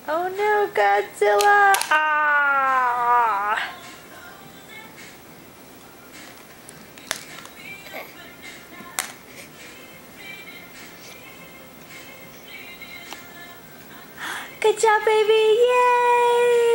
Oh no, Godzilla! Ah! Good job, baby! Yay!